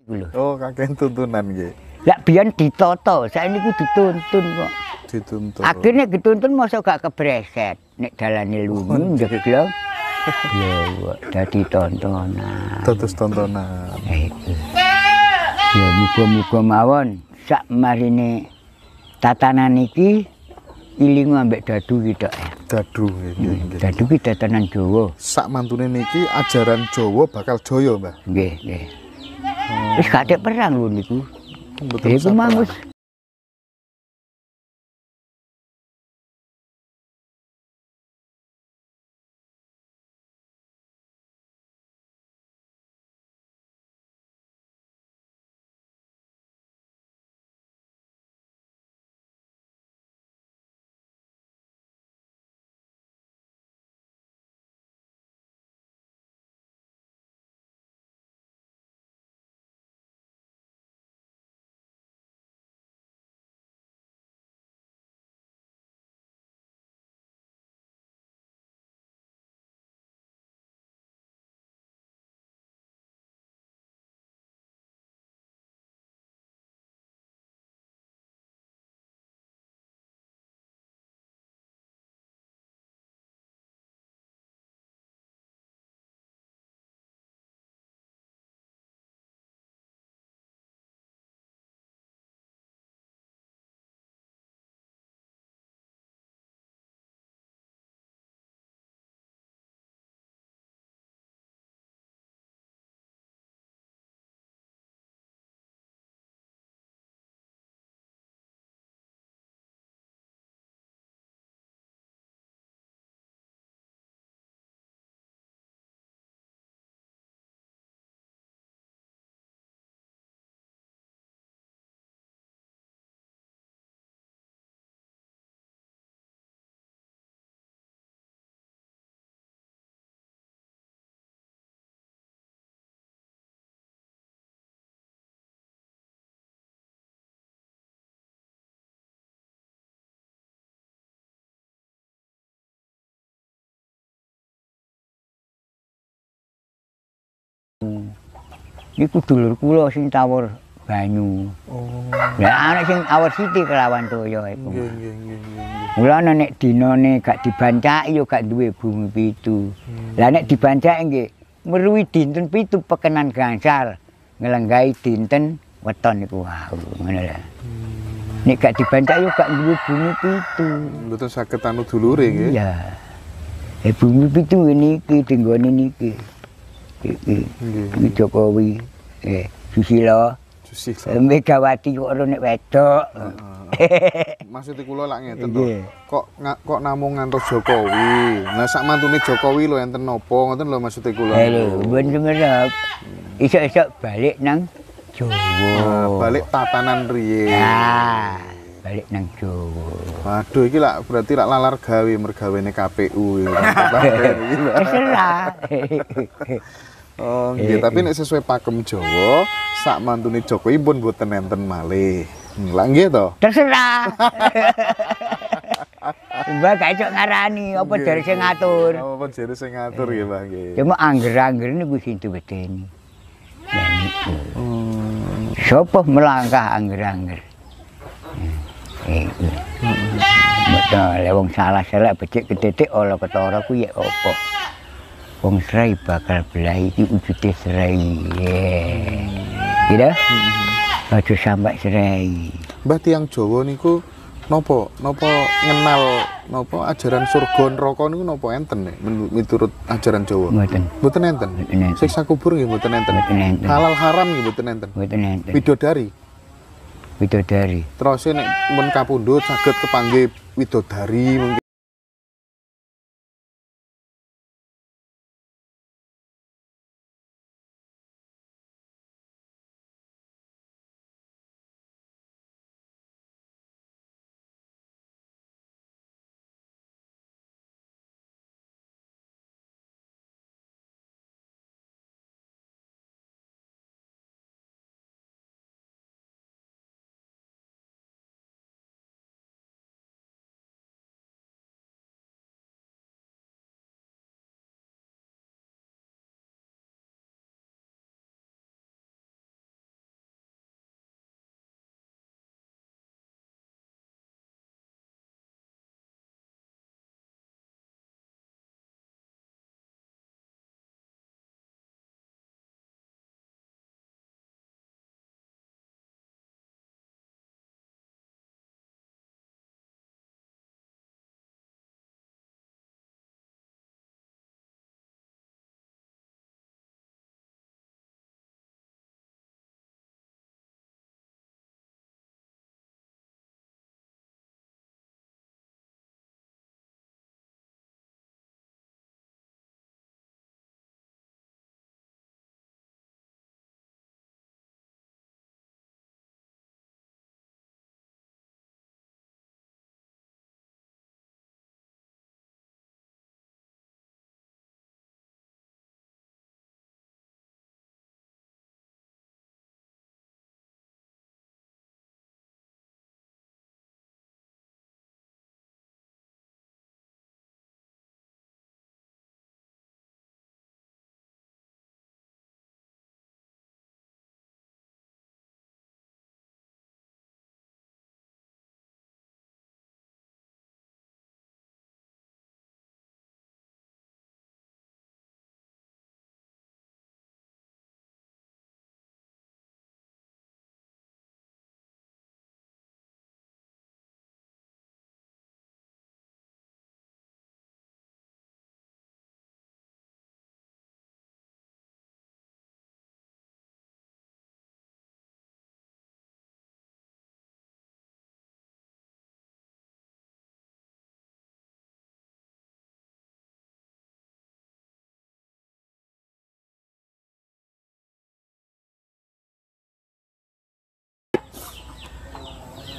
Oh, kakek tuntunan nggih. Lah biyen ditoto, saiki dituntun kok. Dituntun. Akhirnya dituntun mosok gak kebreset. Nek dalane lunyu njek lho. Lho, dadi tontonan. Dados tontonan. Iku. Ya muga-muga mawon sak marine tatanan iki ilingu ambek dadu ki tok. Dadu nggih. Dadu ki tatanan Jawa. Sak mantune niki ajaran Jawa bakal jaya, Mbah. Nggih, nggih. Wis gak ada perang lho niku. Betul. Iku mang wis iku dulur kula sing tawur banyu. Oh. Lah ana sing awur siti kelawan toya iku. Nggih. Mulane nek dinane gak dibancaki yo gak duwe bumi pitu. Lah nek dibancaki nggih meruwi dinten 7 pekenan gangsal nglenggahi dinten weton niku wau ngono lho. Nek gak dibancaki yo gak duwe bumi pitu. Mboten saged anu dulure nggih. Iya. Bumi pitu niki dinggone niki. Iki Jokowi, Susilo, Megawati kok ora nek wedok. Maksud kula lak ngeten to. Kok namung ngantos Jokowi. Lah sak mantune Jokowi lho enten napa ngoten lho maksud kula. Lho, ben semerap. Isok-isok balik nang Jawa. Balik tatanan riyen. Nah, balik nang Jawa. Waduh iki lak berarti lak lalar gawe mergawene KPU. Terserah. Oh, nggih, tapi nek sesuai pakem Jawa, sak mantune Jokowi pun mboten enten malih. Lah nggih to? Terserah. Mbak gak iso ngarani apa jare sing ngatur. Apa jare sing ngatur nggih, Mbah nggih. Cuma angger-angger niku sing diwedeni. Lah niku. Sopo melangkah angger-angger. Betul, wong salah selek becik ketetik ala ketara ku ya apa? Wong serai bakal belah iki wujude serai. Gitu? Aja sampai serai. Mbah tiyang Jawa niku napa ngenal napa ajaran surga neraka niku napa enten nek miturut ajaran Jawa? Mboten. Mboten enten. Siksa kubur nggih mboten enten. Halal haram nggih mboten enten. Mboten enten. Widodari. Terus nek men kapundhut saged kepanggih widodari mungkin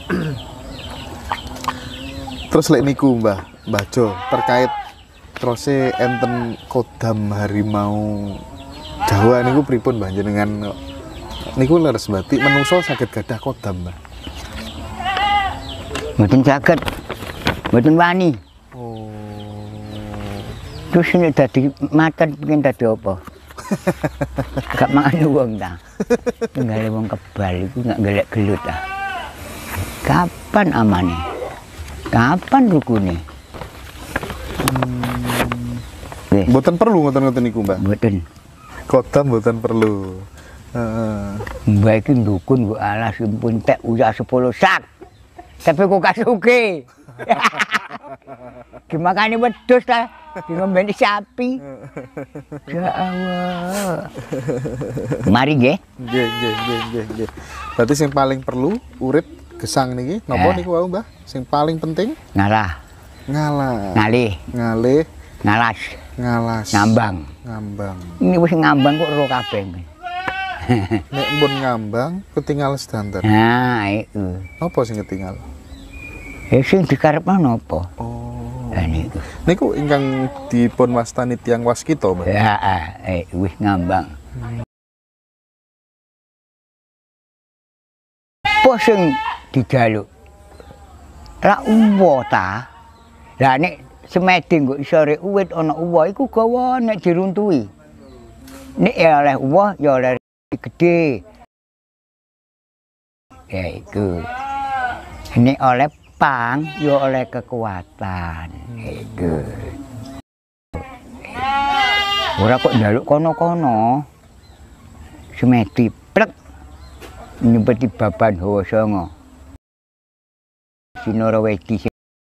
Terus lek niku Mbah Jo terkait teruse enten kodam harimau Jawa niku pripun Mbah jenengan niku leres berarti menungso saged gadah kodam Mbah. Mboten saged. Mboten wani. Oh. Terus ini dadi makan pengen dadi apa? Gak mangan wong ta. Tinggal wong kebal iku gak golek gelut ta. Kapan amane? Kapan rukune? Mboten perlu ngoten-ngoten niku Mbah. Mboten. Kodam mboten perlu. Heeh. Mbak iki ndukun kok alas pun tek uyah 10 sak. Tapi kok gak suge. Dimakani wedhus ta, ngombeni sapi. Ya Allah. Mari nggih. Nggih. Berarti sing paling perlu urip gesang niki napa niku wau Mbah? Sing paling penting Ngalah, ngalih, ngalas, ngambang. Ini wis ngambang kok ro kabeh. Nek mbon ngambang ketinggal sedanten. Nah, iku. Apa sing ketinggal? Sing dikarepno napa? Oh. Lah niku. Niku ingkang dipun wastani tiyang waskita, Mbah. Ya, wis ngambang. Apa sing dijaluk? Lah uwa ta. Lah nek semedi nggo isore uwit ana uwa iku gawa nek diruntuhi. Nek ya oleh uwa ya oleh gede. Ya iku. Nek oleh pang ya oleh kekuatan. Iku. Ora kok njaluk kono-kono. Semedi plek nyempeti baban hawa sanga. Sinara wedi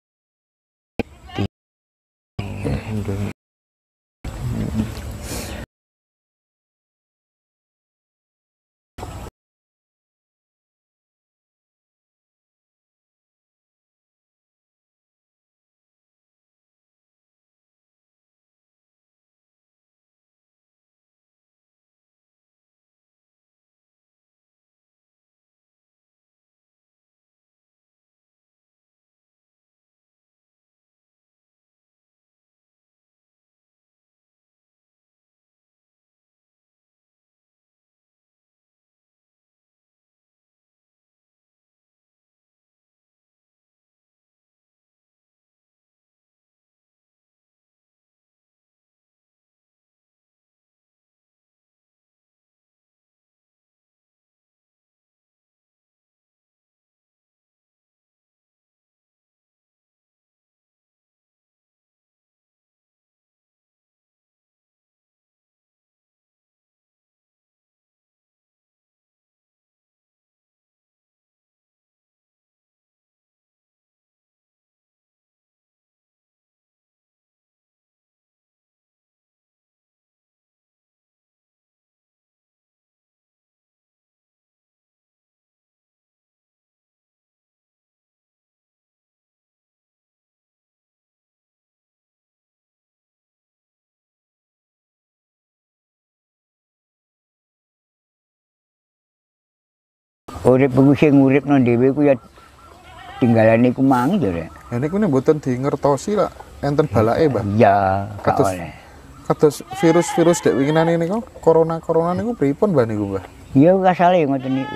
urip ku sing uripno dhewe ku ya tinggalane ku mang ya rek. Ya niku nek mboten dingertosi lah enten balake, Mbah. Ya, gak oleh. Kados virus-virus dek winginane niku, corona niku pripun Mbah niku, Mbah? Ya kasale ngoten niku.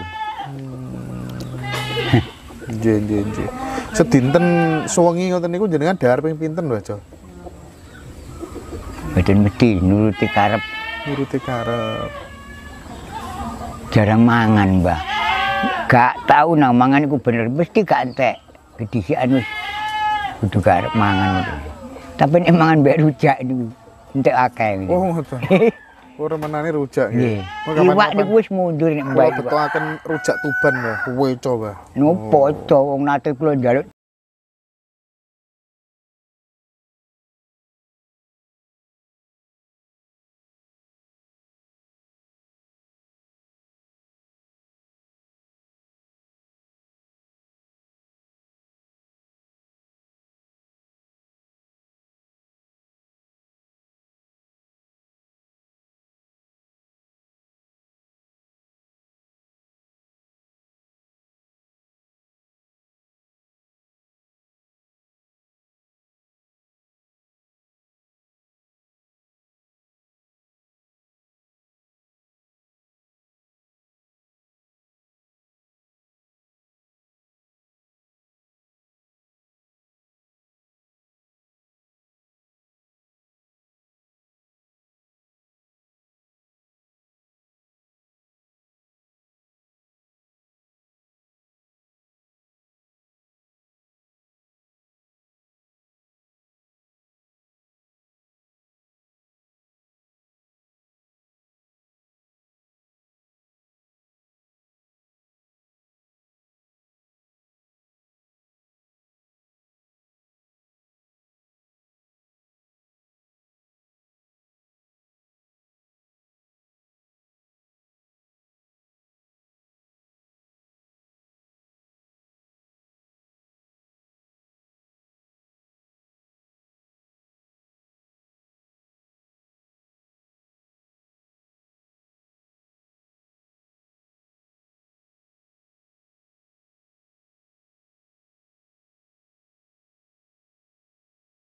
Nggih. Sedinten suwengi ngoten niku jenengan dahar ping pinten, Mbah Jo? Mboten mesti nuruti karep, Nuruti karep. jarang mangan, Mbah. Gak tahu nang mangan iku bener mesti gak entek. Kedisikan wis kudu karep mangan itu. Tapi nek mangan mbek rujak niku entek akeh. Oh, ngoten. Ora menane rujak nggih. nggih. Iwak niku wis mundur nek Mbah mbak. betuaken rujak Tuban, Mbah. Weco, Mbah. Nopo to wong nate kula njaluk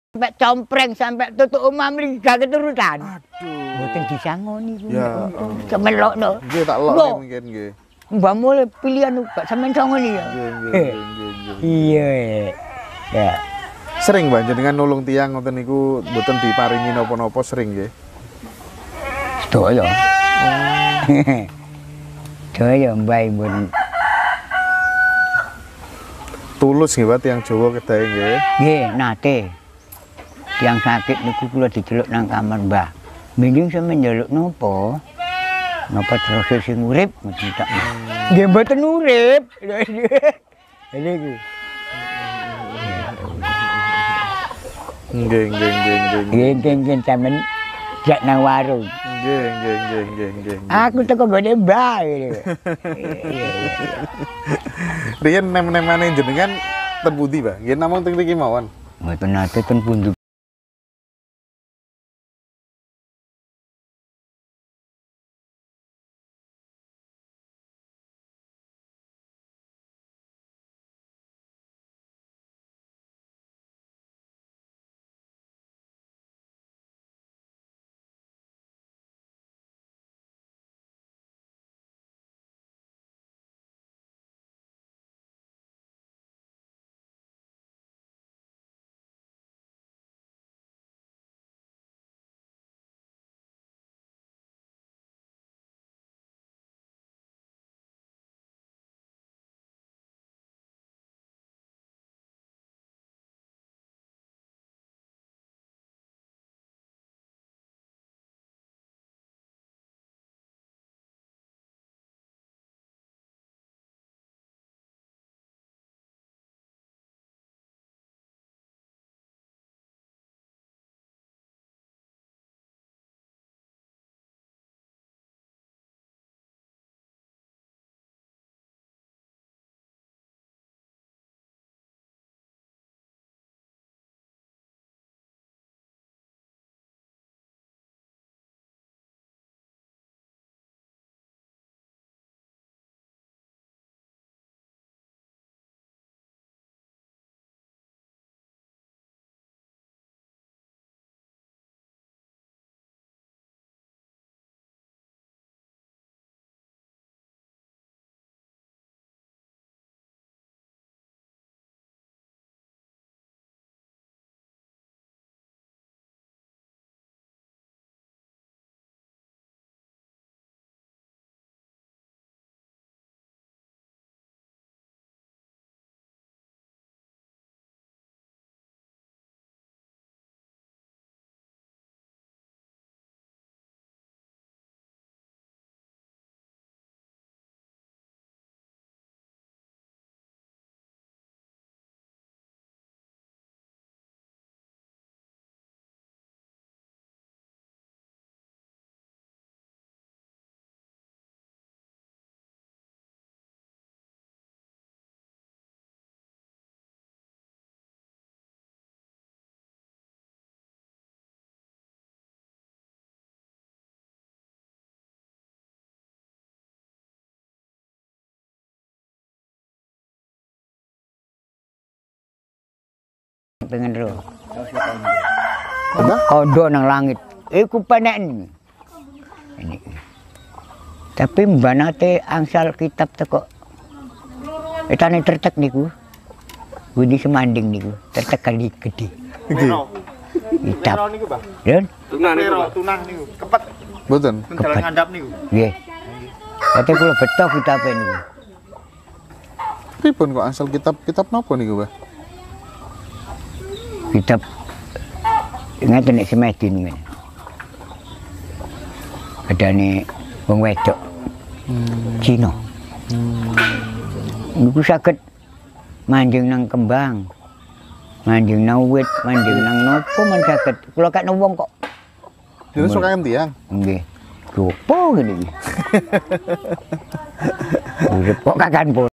Sampai compreng sampai tutuk omah mriki gak keturutan. Aduh. Mboten disangoni ku. Ya. Kemelokno. Nggih tak lok mungkin nggih. Mbah mulai pilihan gak sampean sangoni ya. Nggih. Iya. Ya. Sering panjenengan nulung tiyang ngoten niku mboten diparingi napa-napa sering nggih. Sedaya. Sedaya mbah mun Tulus nggih Pak tiyang Jawa kedahe nggih. nggih nate. Tiang sakit niku kula diceluk nang kamar Mbah. Mending sampeyan njaluk napa? Napa terus sing urip mesti tak. Nggih mboten urip. Lha iki. Nggih sampeyan jak nang warung. Nggih. Aku teko gone Mbah. Riyen nem-nemane jenengan ten pundi, Pak? Nggih namung teng mriki mawon. Mboten nate ten pundi. Pengen ro. Apa? Kondo nang langit. Iku peneken. Ini. Tapi mbak nate angsal kitab teko. Etane tertek niku. Budi semanding niku, tertek kali gede. Nggih. Kitab. Dan Tunah niku. Kepet. Mboten. Jalan ngandap niku. nggih. Kate kula beto kitabe niku. Pripun kok asal kitab napa niku, Mbah? Kitab ngaten nek semedin ngene. Adane wong wedok. Cina. Niku saged manjing nang kembang. Manjing nang wit, manjing nang nopo men saged. Kula kene wong kok. Dene suka tiyang. Nggih. Gopo ngene iki. Urip kok kakan pun.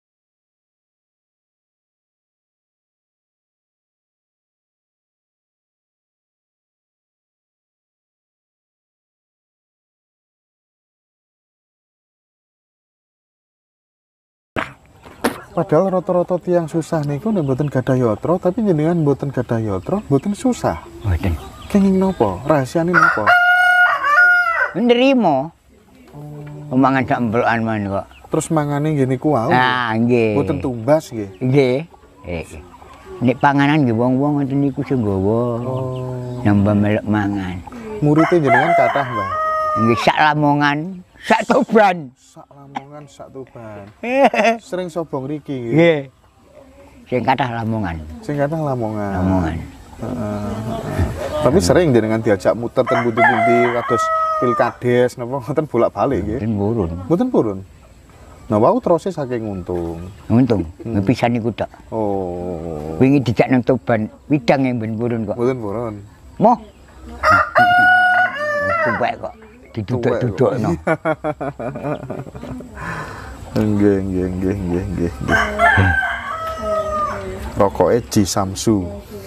Padahal rata-rata tiyang susah niku nek mboten gadah yatra, tapi jenengan mboten gadah yatra, mboten susah. Mboten. Kenging napa? Rahasiane napa? Nrimo. Omongan sak empelokan man kok. Terus mangane nggih niku wau. Ah, nggih. Mboten tumbas nggih. Nggih. Nek panganan nggih wong-wong ngoten niku sing nggawa. Oh. Nambah melek mangan. Muridé jenengan kathah, Mbah. Nggih sak lamongan, sak toban. Sak Lamongan, sak Tuban. Sering sobong riki nggih. Nggih. Sing kathah lamongan. Sing kathah Lamongan. Lamongan. Tapi sering jenengan diajak muter ten pundi-pundi kados pilkades napa ngoten bolak-balik nggih. Den burun. Mboten purun. Nah, wau terus saking untung. Untung ngepisan niku tok. Oh. Wingi dijak nang toban, widang yang ben burun kok. Mboten purun. Moh. Tuwek kok. Diduduk-dudukno. Nggih. Rokoke Ji Samsu.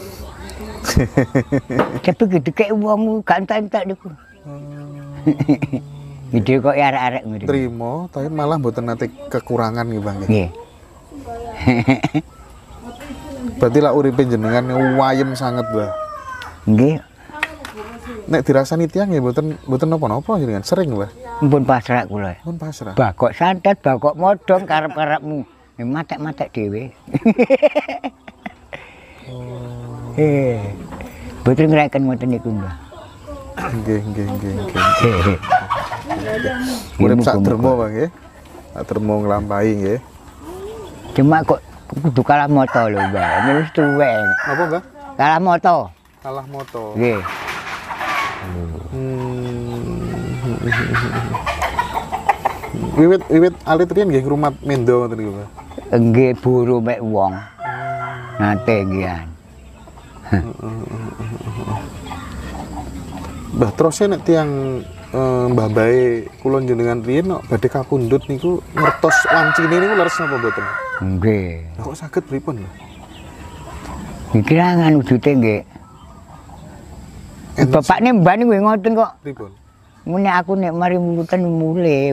Tapi gitu kayak wong gak entek niku. Ide kok arek-arek ngono. Trimo, tapi malah mboten nate kekurangan nggih, Bang. Nggih. Berarti lah uripe jenengan wayem sanget, Mbah. Nggih. Nek dirasani tiyang nggih mboten napa-napa jenengan, sering, Mbah. Mumpun pasrah kula. Pun pasrah. Bakok santet, bakok modong karep-karepmu. Matek-matek dhewe. Betul ngereken ngoten niku, Mbah. Nggih. Urip sak dermo, Bang, nggih. Sak dermo nglampahi nggih. Cuma kok kudu kalah moto lho, Mbah. Wis tuwek. Napa, Mbah? Kalah moto. Kalah moto. Nggih. Wiwit alit riyen nggih ngrumat mendo ngoten niku, Mbah. Nggih buru mek wong. Nate nggih. Mbah terus nek tiyang Mbah Bae kula jenengan riyen kok badhe kapundhut niku ngertos wancine niku leres napa mboten? Nggih. Lah kok saged pripun, Mbah? Iki ra nganu wujute nggih. Bapakne mbah niku ngoten kok. Pripun? Ngene aku nek mari mulutan mule.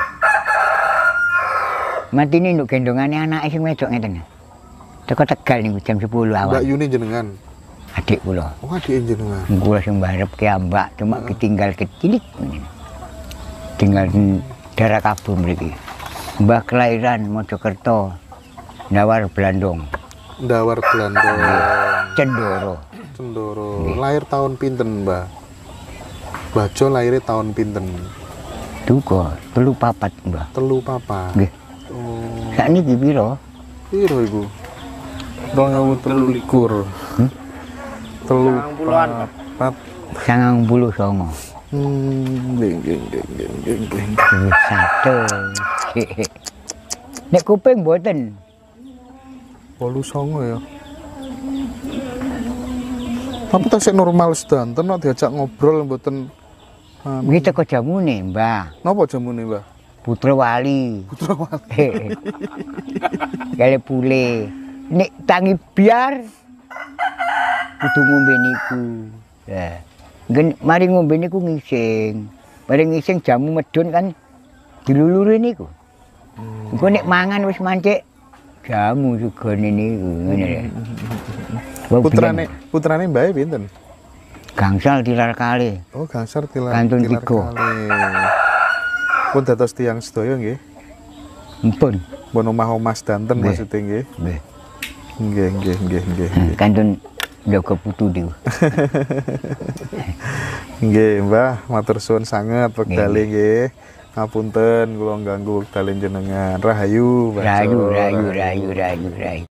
Matine nduk gendongane anake sing wedok ngeten. Teko Tegal niku jam 10 awal. Mbak Yuni jenengan. Adik kula. Oh, adik jenengan. Kula sing mbarep ki ambak cuma ketinggal kecilik. Tinggal daerah Kabul mriki. Mbah kelahiran Mojokerto. Ndawar Blandong. Ndawar Blandong. Cendoro. Lahir tahun pinten, Mbah? Bajo lahirnya tahun pinten? Duka 34, Mbah. 34. Nggih. Oh. Sakniki piro? Piro iku? 2023. 34. 99. Nggih. Wis satu. Nek kuping mboten. 89 ya. Tapi tasik normal sedanten nek diajak ngobrol mboten Iki teko jamune, Mbah. napa jamune, Mbah? Putra Wali. Putra Wali. Kale pule. Nek tangi biar kudu ngombe niku. Ya. Mari ngombe niku ngising. Mari ngising jamu medun kan diluluri niku. Engko nek mangan wis mancik jamu sugane niku ngene ya. Putrane Mbah pinten? Gangsal tilar kali. Oh, Gangsar tilar Kantun tilar tiga. kali. Pun dados tiyang sedaya nggih. Mpun. Pun omah-omah sedanten Nggih. maksudnya nggih. Nggih. Nggih. Kantun jaga putu niku. Nggih, Mbah, matur suwun sanget wektale nggih. Ngapunten kula ganggu wektale jenengan. Rahayu, Mbah. Rayu.